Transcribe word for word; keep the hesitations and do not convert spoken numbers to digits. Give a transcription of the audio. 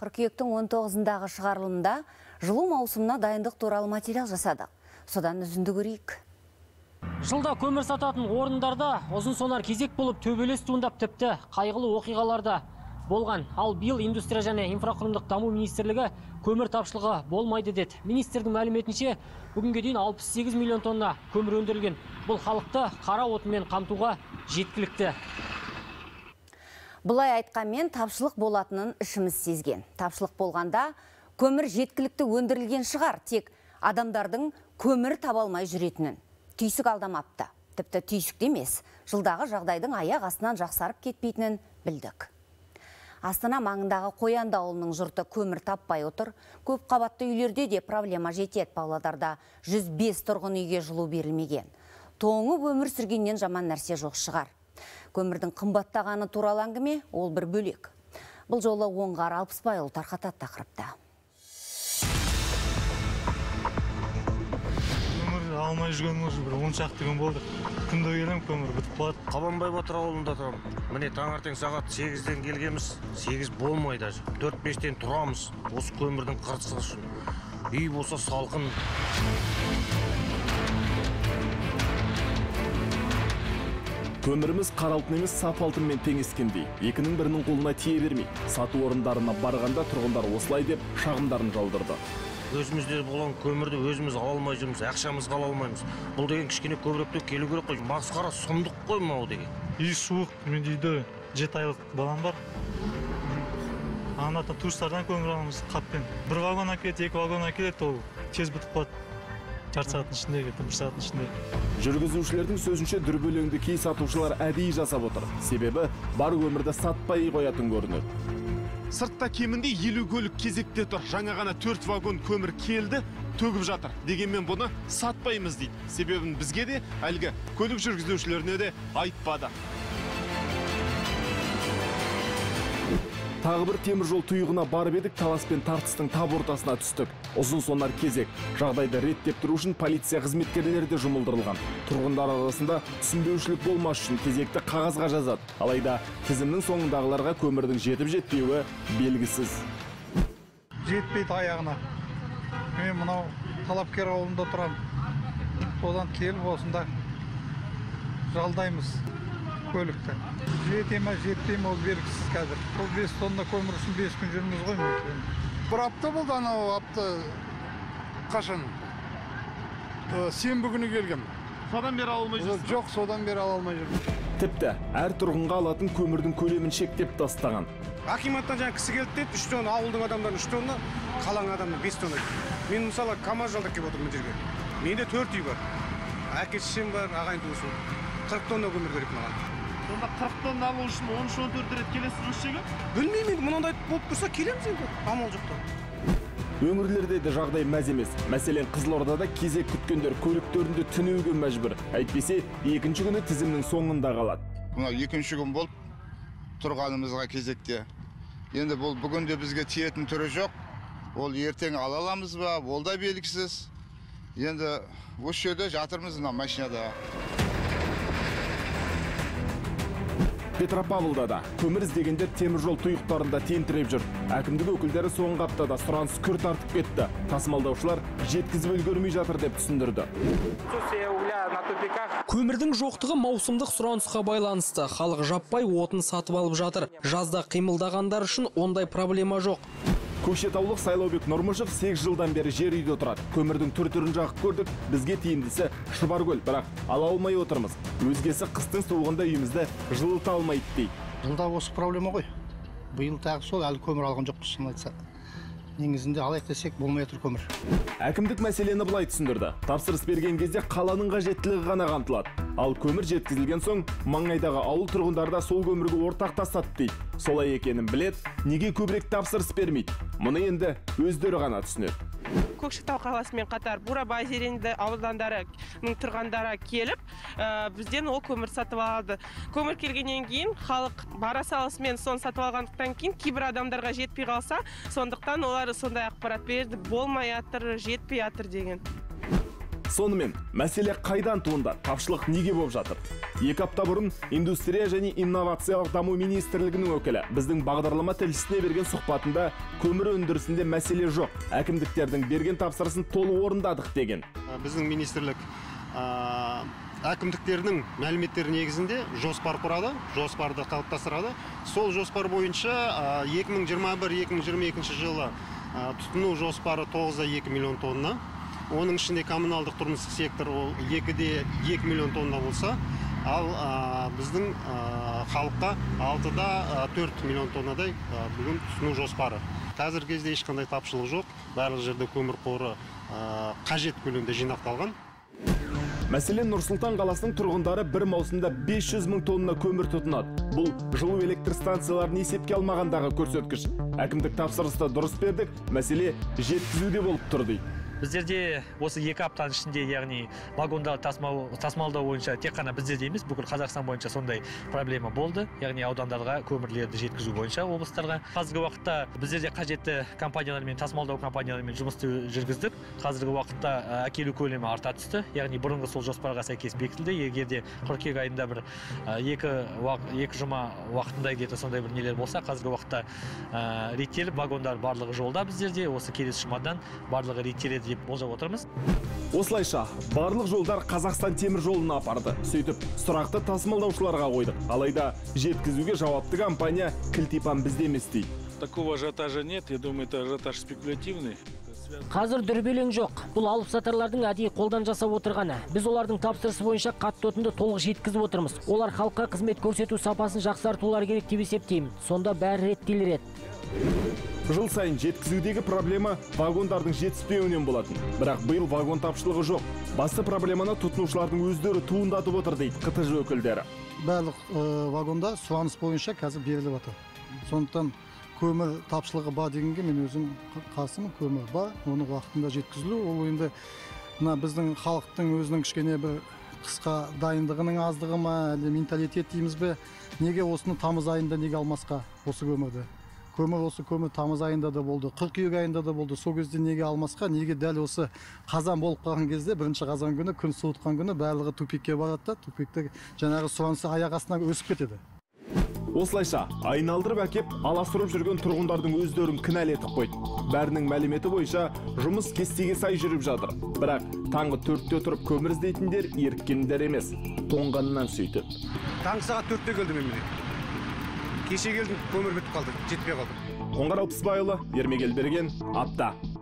қыркүйектің он тоғызындағы шығарылымда жылу маусымына дайындық туралы материал жасадық. Содан үзінді көрейік. Жылда көмір сататын орындарда ұзын сонар кезек болып төбелес туындап, тіпті қайғылы оқиғаларда болған. Ал биыл индустрия және инфрақұрылымдық даму министрлігі көмір тапшылығы болмайды деді. Министрдің мәліметінше, бүгінге дейін алпыс сегіз миллион тонна көмір өндірілген. Бұл халықты қара отынмен қамтуға жеткілікті. Бұлай айтқанмен тапшылық болатынын ішіміз сезген. Тапшылық болғанда көмір жеткілікті өндірілген шығар, тек адамдардың көмір таба алмай жүретінін. Түйсік алдамапты. Тіпті түйсік емес, жылдағы жағдайдың аяқ астынан жақсарып кетпейтінін білдік. Астана маңындағы Қоянды ауылының жұрты көмір таппай отыр. Көп қабатты үйлерде де проблема жетеді. Павлодарда жүз бес тұрғын үйге жылу берілмеген. Тоңып өмір сүргеннен жаман нәрсе жоқ шығар. Көмірдің қымбаттағаны туралы әңгіме ол бір бөлек. Бұл жолы Оңғар Алпысбайұлы тарқатады тақырыпта. Көмір алмай жүрген уже бір он шақты күн болды. Күнде келем, көмір бітіп қалады. Қабанбай Батыр ауылында тұрамын. Міне таңертең сағат сегізден келгенбіз, сегіз болмайды. төрт бестен тұрамыз. Осы көмірдің қыртысы үшін. Үй болса салқын. Көміріміз қара алтын емес, сап алтынмен теңескендей. Екінің бірінің қолына тие бермей. Сату орындарына барғанда тұрғындар осылай деп шағымдарын жаудырды. Өзімізде болған көмірді өзіміз ала алмай жүрміз, ақшамызға ала алмаймыз. Бұл деген кішкене көбіректе келу керек қой. Масқара сұмдық қой мынау деген. Үй суық, мен үйде жеті айлық балам бар. Анатан туыстардан көмір аламыз қаппен. Бір вагон әкеледі, екі вагон әкеледі, ол тез бітіп қалады. Жарты сағаттың ішінде, бір сағаттың ішінде. Жүргізушілердің сөзінше дүрбелеңді кей сатушылар әдейі жасап отыр. Себебі бар көмірді сатпай қоятын көрінеді. Сыртта кемінде елу көлік кезекте тұр. Жаңа ғана төрт вагон көмір келді, төгіп жатыр. Дегенмен бұны сатпаймыз дейді. Себебін бізге де, әлгі көлік жүргізушілеріне де айтпады. Тағы бір темір жол тұйығына барып едік, талас пен тартыстың тап ортасына түстік. Ұзын сонар кезек. Жағдайды реттеп тұру үшін полиция қызметкерлері де жұмылдырылған. Тұрғындар арасында түсінбеушілік болмас үшін кезекті қағазға жазады. Алайда тізімнің соңындағыларға көмірдің жетіп жетпеуі белгісіз. Жетпейді аяғына. Мен мынау Талапкер ауылында тұрам. Содан келіп осында жалдаймыз көлікті. Жете ме, жетпей ме, ол белгісіз қазір. Ол бес тонна көмір үшін бес күн жүрміз ғой ме? Бір апта болды, анау апта қашан? Сенбі күні келгем. Содан бері ала алмай жүрсіз? Жоқ, содан бері ала алмай жүрміз. Тіпті әр тұрғынға алатын көмірдің көлемін шектеп тастаған. Акиматтан жаңа кісі келді дейді, үш тонна, ауылдың адамдарын үш тонна, қалаң адамның бес тонна. Мен мысалы КамАЗ жалдап келіп отырмын жерге. Менде төрт үй бар. Әке шешем бар, ағайын туысым. қырық тонна көмір керек маған. Сонда қырық тонна алу үшін он үш он төрт рет келесіз осы жерге? Білмеймін, мынандай болып тұрса келеміз енді. Амал жоқта. Өңірлерде де жағдай мәз емес. Мәселен, Қызылордада кезек күткендер көліктерінде түнеуге мәжбүр. Әйтпесе, екінші күні тізімнің соңында қалады. Мына екінші күн болып тұрғанымызға кезекте. Енді бұл бүгінде бізге тиетін түрі жоқ. Ол ертең ала аламыз ба, ол да белгісіз. Енді осы жерде жатырмыз мына машинада. Петропавлда да көмір іздегендер темір жол тұйықтарында тентіреп жүр. Әкімдік өкілдері соңғы аптада сұраныс күрт артып кетті. Тасымалдаушылар жеткізіп үлгермей жатыр деп түсіндірді. Көмірдің жоқтығы маусымдық сұранысқа байланысты. Халық жаппай отын сатып алып жатыр. Жазда қимылдағандар үшін ондай проблема жоқ. Көкшетаулық Сайлаубек Нұрмышев сегіз жылдан бері жер үйде тұрады. Көмірдің түр-түрін жағып көрдік, бізге тиімдісі Шұбаркөл, бірақ ала алмай отырмыз. Өзгесі қыстың суығында үйімізді жылыта алмайды дейді. Жылда осы проблема ғой. Биыл тағы сол, әлі көмір алған жоқпыз, шын айтса. Негізінде алайық десек болмай отыр көмір. Әкімдік мәселені былай түсіндірді. Тапсырыс берген кезде қаланың қажеттілігі ғана қамтылады. Ал көмір жеткізілген соң маңайдағы ауыл тұрғындары да сол көмірге ортақтасады дейді. Солай екенін білет, неге көбірек тапсырыс бермейді? Мұны енді өздері ғана түсінеді. Көкшетау қаласымен қатар Бурабай зеренді аудандарының тұрғындары келіп, бізден ол көмір сатып алады. Көмір келгеннен кейін халық бара салысымен соны сатып алғандықтан кейін кейбір адамдарға жетпей қалса, сондықтан олар сондай ақпарат берді, болмай жатыр, жетпей жатыр деген. Сонымен, мәселе қайдан туындады? Тапшылық неге болып жатыр? Екі апта бұрын индустрия және инновациялық даму министрлігінің өкілі біздің бағдарлама тілшісіне берген сұхбатында көмір өндірісінде мәселе жоқ, әкімдіктердің берген тапсырысын толық орындадық деген. Біздің министрлік әкімдіктердің мәліметтері негізінде жоспар құрады, жоспарды қалыптастырады. Сол жоспар бойынша екі мың жиырма бір екі мың жиырма екінші жылы тұтыну жоспары тоғыз да екі миллион тонна. Оның ішінде коммуналдық тұрмыстық сектор ол екі де екі миллион тонна болса, ал біздің халыққа алты да төрт миллион тоннадай бүгін тұтыну жоспары. Қазіргі кезде ешқандай тапшылық жоқ, барлық жерде көмір қоры қажет көлемде жинақталған. Мәселен, Нұр-Сұлтан қаласының тұрғындары бір маусымда бес жүз мың тонна көмір тұтынады. Бұл жылу электр станцияларын есепке алмағандағы көрсеткіш. Әкімдік тапсырысты дұрыс бердік, мәселе жеткізуде болып тұрды. Біздерде осы екі аптаның ішінде, яғни вагонда тасымалдау бойынша тек қана біздерде емес, бүкіл Қазақстан бойынша сондай проблема болды. Яғни аудандарға көмірлерді жеткізу бойынша облыстарға. Қазіргі уақытта біздерде қажетті компаниялармен, тасымалдау компаниялармен жұмысты жүргіздік. Қазіргі уақытта әкелу көлемі арта түсті. Яғни бұрынғы сол жоспарға сәйкес бекітілді. Егерде қыркүйек айында бір екі екі жұма уақытында где-то сондай бір нелер болса, қазіргі уақытта реттеліп, вагондар барлығы жолда біздерде. Осы келесі жұмадан барлығы реттеледі деп болжап отырмыз. Осылайша барлық жолдар Қазақстан темір жолына апарды. Сөйтіп, сұрақты тасымалдаушыларға қойдық. Алайда жеткізуге жауапты компания кілтипан бізде емес дейді. Такого ажиотажа нет, я думаю, это ажиотаж спекулятивный. Қазір дүрбелең жоқ. Бұл алып сатарлардың әдейі қолдан жасап отырғаны. Біз олардың тапсырысы бойынша қатты отынды толық жеткізіп отырмыз. Олар халыққа қызмет көрсету сапасын жақсартулар керек деп есептеймін. Сонда бәрі реттелер еді. Жыл сайын жеткізудегі проблема вагондардың жетіспеуінен болатын. Бірақ биыл вагон тапшылығы жоқ. Басты проблеманы тұтынушылардың өздері туындатып отыр дейді қа тэ жэ өкілдері. Барлық вагонда сұраныс бойынша қазір беріліп отыр. Сондықтан көмір тапшылығы бар дегенге мен өзім қарсымын. Көмір бар, оны уақытында жеткізілу. Ол енді мына біздің халықтың өзінің кішкене бір қысқа дайындығының аздығы ма, әлде менталитет дейміз бе? Неге осыны тамыз айында неге алмасқа осы көмірді? Көмір осы көмір тамыз айында да болды, қыркүйек айында да болды. Сол кезде неге алмасқа, неге дәл осы қазан болып қалған кезде, бірінші қазан күні, күн суытқан күні барлығы тупикке барады да, тупикте жаңағы сұранысы аяқ астынан өсіп кетеді. Осылайша айналдырып әкеп аласырып жүрген тұрғындардың өздерін кінәлі етіп қойды. Бәрінің мәліметі бойынша жұмыс кестеге сай жүріп жатыр. Бірақ таңғы төртте тұрып көмір іздейтіндер еріккендер емес, тоңғаннан сөйтіп. Таңғы сағат төртте келдім мен. Кеше келдім, көмір бітіп қалды, жетпей қалды. Қоңғар Алпысбайұлы, Ермек Елберген, Апта.